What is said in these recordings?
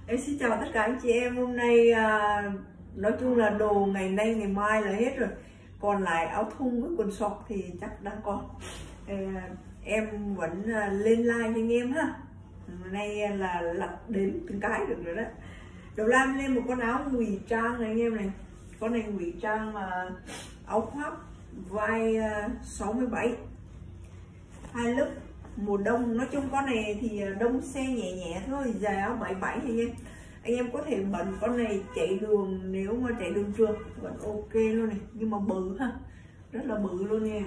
Em xin chào tất cả anh chị em. Hôm nay nói chung là đồ ngày nay ngày mai là hết rồi, còn lại áo thun với quần sọt thì chắc đang còn. Em vẫn lên like cho anh em ha. Hôm nay là lật đếm từng cái được rồi đó. Đầu lam lên một con áo ngụy trang này anh em này. Con này ngụy trang áo khoác vai 67, hai lớp mùa đông. Nói chung con này thì đông xe nhẹ nhẹ thôi, dài áo 77 anh em có thể bận con này chạy đường, nếu mà chạy đường trường vẫn ok luôn này, nhưng mà bự ha, rất là bự luôn nè.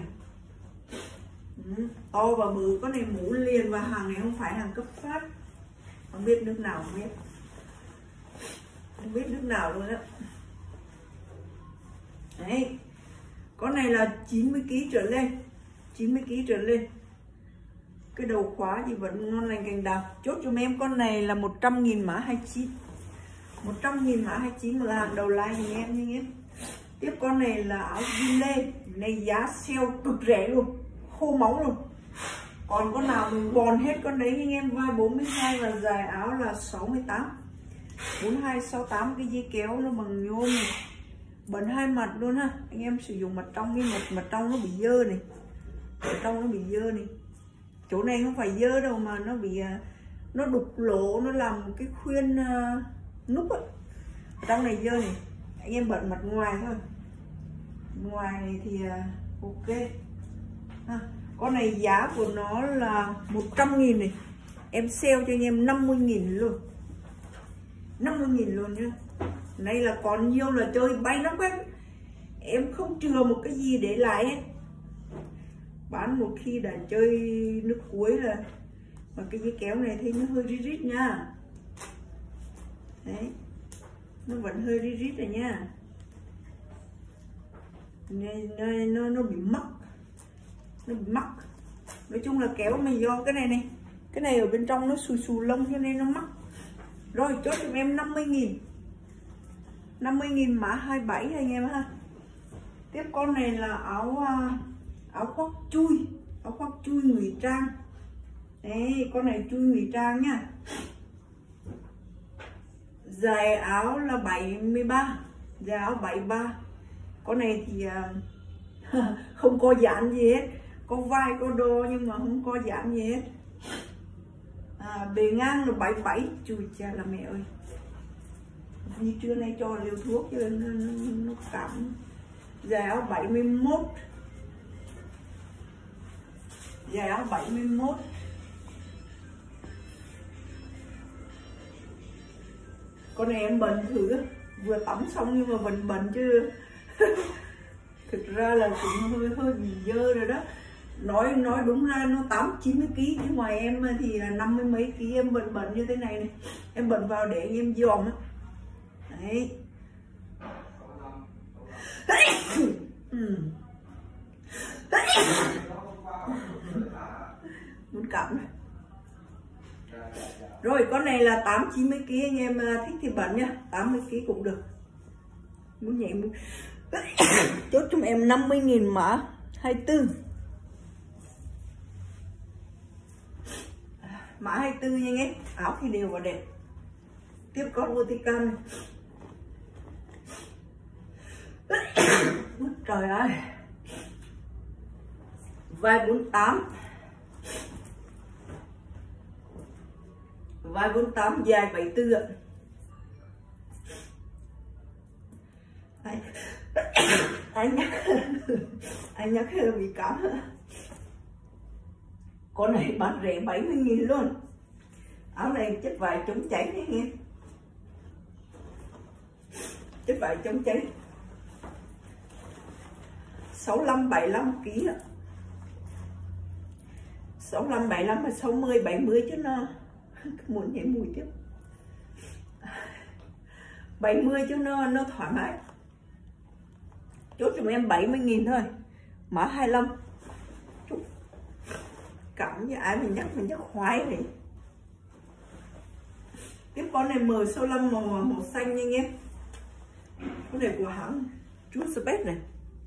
To và bự. Con này mũ liền và hàng này không phải hàng cấp phát, không biết nước nào, không biết nước nào luôn á. Đấy, con này là 90 kg trở lên, 90 kg trở lên. Cái đầu khóa thì vẫn ngon lành cành đào. Chốt cho em con này là 100.000 mã 29, 100.000 mã 29 là hàng đầu like thì em nhé. Tiếp con này là áo jean lê, này giá sale cực rẻ luôn, khô máu luôn. Còn con nào mình bòn hết con đấy anh em. Vai 42 và dài áo là 68, 42 68. Cái dây kéo nó bằng nhôm này, bẩn hai mặt luôn ha. Anh em sử dụng mặt trong, cái mặt trong nó bị dơ này, mặt trong nó bị dơ này. Chỗ này không phải dơ đâu mà nó bị nó đục lỗ, nó làm cái khuyên nút á. Trong này dơ này, anh em bận mặt ngoài thôi, ngoài này thì ok ha. Con này giá của nó là 100.000 này, em sale cho anh em 50.000 luôn, 50.000 luôn nhá. Đây là còn nhiều là chơi bay nó quét, em không chừa một cái gì để lại hết. Bán một khi đã chơi nước cuối là. Mà cái dây kéo này thấy nó hơi rít rít nha. Đấy, nó vẫn hơi rít rít rồi nha. Nó bị mắc, nó bị mắc. Nói chung là kéo mà do cái này này, cái này ở bên trong nó xù xù lông cho nên nó mắc. Rồi chốt cho em 50.000, 50.000 mã 27 anh em ha. Tiếp con này là áo khoác chui, áo khoác chui ngụy trang. Đấy, con này chui ngụy trang nhá. Dài áo là 73, dài áo 73. Con này thì không có dán gì hết, có vai có đô nhưng mà không có dán gì hết. Bề ngang là 77, chui cha là mẹ ơi. Như trưa nay cho liều thuốc cho nó cảm. Dài áo 71, dài áo 71. Con này em bận thử, vừa tắm xong nhưng mà vẫn bận chứ. Thực ra là cũng hơi bị dơ rồi đó. Nói đúng ra nó 80-90 kg, chứ ngoài em thì là 50 mấy kg. Em bận như thế này này, em bận vào để anh em dòm á. Đấy. Muốn cảm này. Rồi con này là 80-90 kg, anh em thích thì bận nha, 80 kg cũng được. Muốn nhẹ muốn. Chốt cho em 50.000 mã 24, mã 24 nha anh em. Áo thì đều và đẹp. Tiếp con vertical này. Trời ơi, vai 48, vai 48 dài 74 ạ. Anh nhắc hơi bị cảm. Con này bán rẻ 70.000 luôn. Áo này chất vải chống cháy đấy nghe, chất vải chống cháy. 65-75 kg ạ. 65-75 và 60-70 chứ nó muốn nhảy mùi tiếp. 70 chứ nó thoải mái. Chốt cho em 70.000 thôi, mã 25. Cảm như ai mình nhắc khoái này. Tiếp con này M65 màu xanh nha anh em. Con này của hãng True Space này.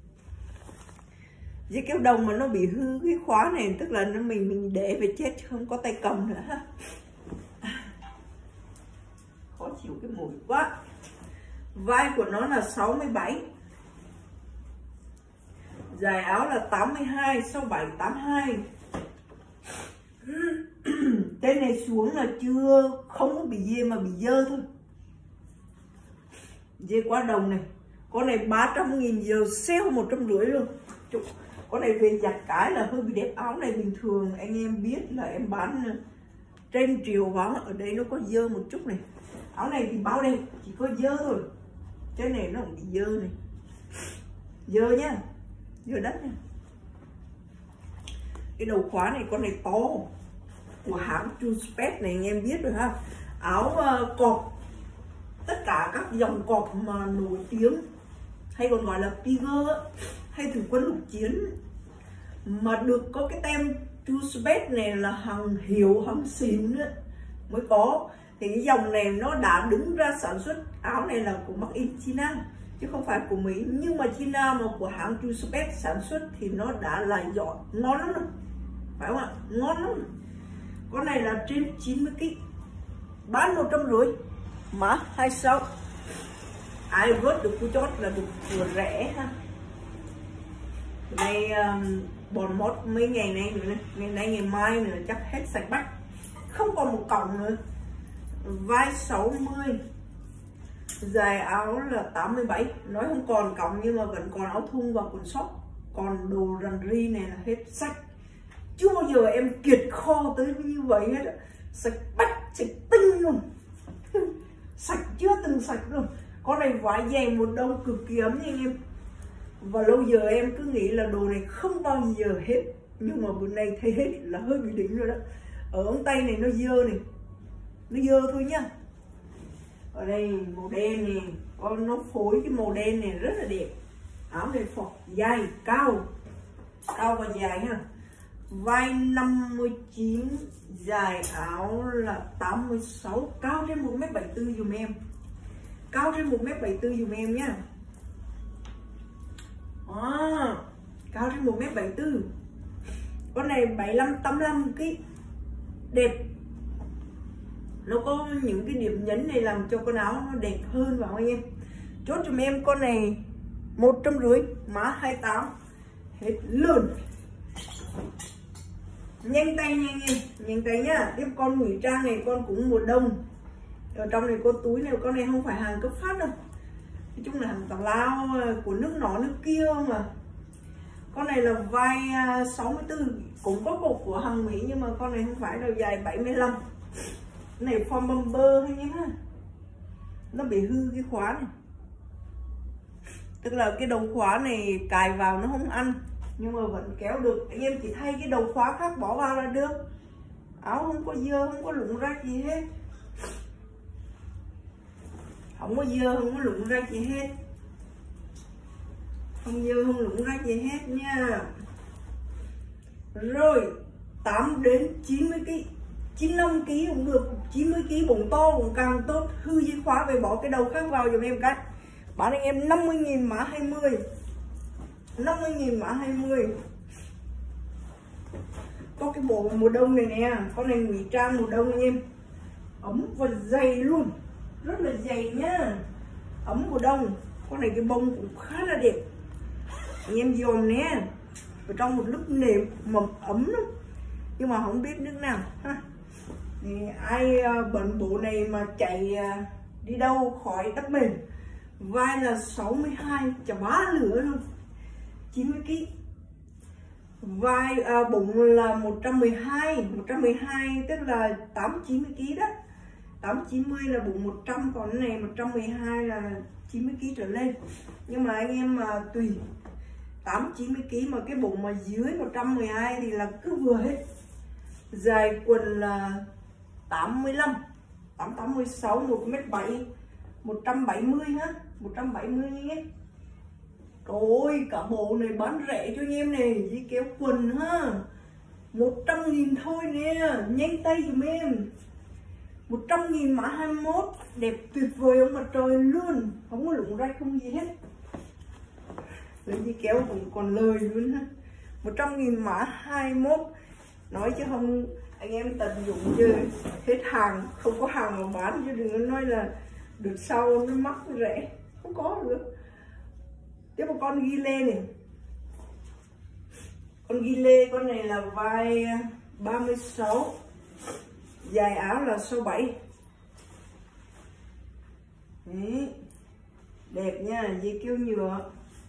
Dây kéo đồng mà nó bị hư cái khóa này, tức là nó mình để về chết chứ không có tay cầm nữa ha. chủ cái mũi quá. Vai của nó là 67, dài áo là 82, 67, 82. Tên này xuống là chưa, không có bị dê mà bị dơ thôi. Dê quá đồng này. Con này 300.000 giờ sale 150 luôn. Con này về giặt cái là hơi bị đẹp. Áo này bình thường anh em biết là em bán trên triệu vào. Ở đây nó có dơ một chút này. Áo này thì bao đây chỉ có dơ thôi. Cái này nó cũng bị dơ này. Dơ nhá, dơ đất nha. Cái đầu khóa này con này to, của hãng Truspet này anh em biết rồi ha. Áo cọp, tất cả các dòng cọp mà nổi tiếng hay còn gọi là Tiger hay thủy quân lục chiến mà được có cái tem Truspet này là hàng hiệu, hàng xịn mới có. Thì cái dòng này nó đã đứng ra sản xuất. Áo này là của Made in China chứ không phải của Mỹ, nhưng mà China mà của hãng Truspet sản xuất thì nó đã là giỏi, ngon lắm rồi, phải không ạ? Ngon lắm. Con này là trên 90kg, bán 150, mã 26. Ai vớt được cú chót là được vừa rẻ ha. Này bòn mót mấy ngày nay nữa này, ngày nay ngày mai nữa chắc hết sạch bách, không còn một cọng nữa. Vai 60, dài áo là 87, nói không còn cọng nhưng mà vẫn còn áo thun và quần sót. Còn đồ rằn ri này là hết sạch, chưa bao giờ em kiệt kho tới như vậy hết. Sạch bách, sạch tinh luôn. Sạch chưa từng sạch luôn. Con này vải dày một đông cực kỳ ấm nha anh em. Và lâu giờ em cứ nghĩ là đồ này không bao giờ hết, nhưng mà bữa nay thấy hết là hơi bị đỉnh rồi đó. Ở ống tay này nó dơ này, nó dơ thôi nhá. Ở đây màu đen này, con nó phối cái màu đen này rất là đẹp. Áo này phọt dài, cao và dài ha. Vai 59, dài áo là 86, cao trên 1m74 dùm em. Cao trên 1m74 dùm em nhá. Cao trên 1m74. Con này 75-85kg, đẹp. Nó có những cái điểm nhấn này làm cho con áo nó đẹp hơn vào anh em. Chốt cho em con này 150, mã 28, hết luôn. Nhanh tay nha anh em, nhanh tay nhá. Tiếp con ngụy trang này con cũng mùa đông. Ở trong này có túi này, con này không phải hàng cấp phát đâu, nói chung là hàng tào lao của nước nọ nước kia mà. Con này là vai 64, cũng có cột của hàng Mỹ nhưng mà con này không phải đâu, dài 75. Cái này form bumper hay nhá, nó bị hư cái khóa này, tức là cái đầu khóa này cài vào nó không ăn nhưng mà vẫn kéo được. Anh em chỉ thay cái đầu khóa khác bỏ vào là được. Áo không có dơ, không có lụng rách gì hết, không có dơ, không có lụng rách gì hết, không dơ không lụng rách gì hết nha. Rồi 8 đến 90kg, 95kg cũng được, 90kg bụng to cũng càng tốt. Hư dây khóa về bỏ cái đầu khác vào giùm em cái. Bán anh em 50.000 mã 20, 50.000 mã 20. Có cái bộ mùa đông này nè, con này ngụy trang mùa đông anh em, ấm và dày luôn, rất là dày nhá, ấm mùa đông. Con này cái bông cũng khá là đẹp anh em dòm nè, ở trong một lớp nệm mầm ấm lắm, nhưng mà không biết nước nào ha. Thì ai bận bộ này mà chạy đi đâu khỏi đắp mền. Vai là 62, chả bá lửa luôn, 90kg. Vai bụng là 112 tức là 8-90kg đó. 8-90 là bụng 100, còn cái này 112 là 90kg trở lên. Nhưng mà anh em mà tùy 8-90kg mà cái bụng mà dưới 112 thì là cứ vừa hết. Dài quần là 85, 86, 1m7, 170 ha, 170 nhé. Ôi cả bộ này bán rẻ cho anh em này, với kéo quần ha, 100.000 thôi nè, nhanh tay giùm em. 100.000 mã 21, đẹp tuyệt vời ông mặt trời luôn, không có lụng rách không gì hết. Lấy dây kéo cũng còn lời luôn ha. 100.000 mã 21, nói chứ không anh em tận dụng chứ hết hàng, không có hàng mà bán chứ đừng có nói là đợt sau nó mắc rẻ không có được. Tiếp một con ghi lê này, con ghi lê, con này là vai 36, dài áo là 67. Đấy, đẹp nha, dây keo nhựa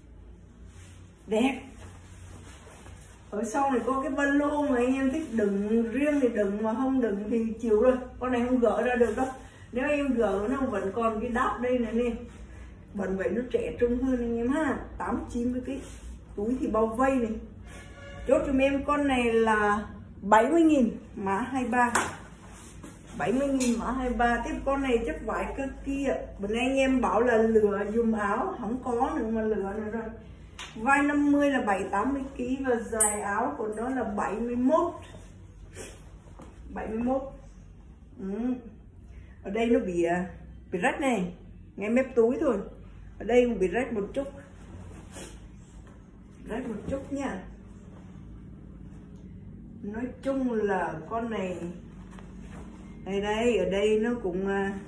đẹp. Ở sau này có cái ba lô mà anh em thích đựng riêng thì đựng, mà không đựng thì chịu rồi. Con này không gỡ ra được đâu. Nếu em gỡ nó vẫn còn cái đáp đây này nè. Vẫn vậy nó trẻ trung hơn anh em ha. 8-90 kg. Túi thì bao vây này. Chốt cho em con này là 70.000 mã 23. 70.000 mã 23. Tiếp con này chất vải cơ kia. Bữa nay anh em bảo là lựa dùm áo, không có nữa mà lựa nữa rồi. Vai 50 là 7-80 kg và dài áo của nó là 71. Ở đây nó bị rách này, ngay mép túi thôi. Ở đây cũng bị rách một chút. Rách một chút nha. Nói chung là con này đây ở đây nó cũng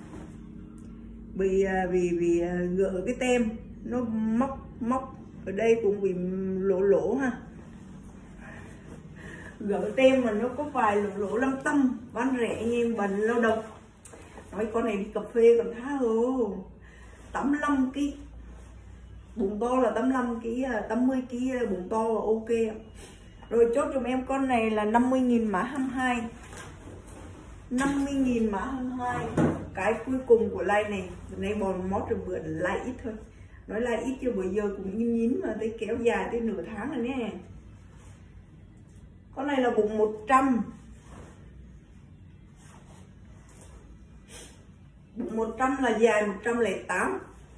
bị gỡ cái tem, nó móc ở đây cũng bị lỗ ha. Gỡ tem mà nó có vài lỗ lăm tăm. Bán rẻ anh em, bằng lao động. Nói con này đi cà phê còn thá hồ. 85 kg. Bụng to là 85 kg, 80 kg bụng to là ok. Rồi chốt giùm em con này là 50.000 mã 22. 50.000 mã 22. Cái cuối cùng của like này. Bữa nay bòn mót rồi, bữa like ít thôi. Nói like ít chứ bữa giờ cũng nhín mà tới kéo dài tới nửa tháng rồi nè. Con này là bụng 100. Bụng 100 là dài 108.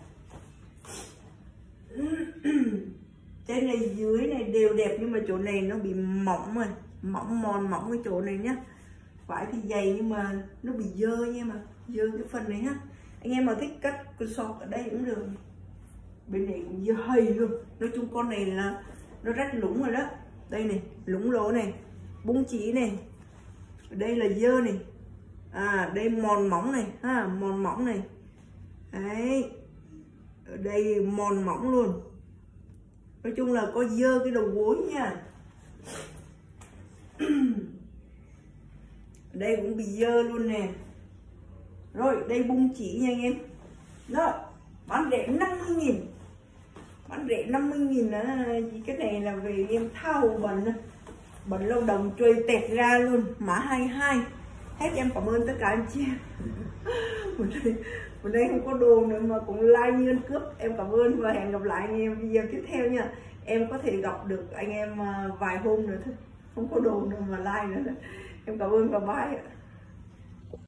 Trên này dưới này đều đẹp nhưng mà chỗ này nó bị mỏng rồi, mỏng cái chỗ này nhá. Vải thì dày nhưng mà nó bị dơ nha, mà dơ cái phần này ha. Anh em mà thích cắt cái sọt ở đây cũng được. Bên này cũng dơ hầy luôn. Nói chung con này là nó rách lũng rồi đó. Đây này, lũng lỗ này, bung chỉ này. Ở đây là dơ này. Đây mòn mỏng này ha, mòn mỏng này. Đấy. Ở đây mòn mỏng luôn. Nói chung là có dơ cái đầu gối nha. Ở đây cũng bị dơ luôn nè. Rồi đây bung chỉ nha anh em. Đó, bán rẻ 50.000. Bán rẻ 50.000 đó. Cái này là về em thao bẩn lao động trôi tẹt ra luôn. Mã 22. Hết, em cảm ơn tất cả anh chị em. Bữa nay không có đồ nữa mà cũng like như ăn cướp. Em cảm ơn và hẹn gặp lại anh em video tiếp theo nha. Em có thể gặp được anh em vài hôm nữa thôi. Không có đồ nữa mà like nữa. Em cảm ơn và bye.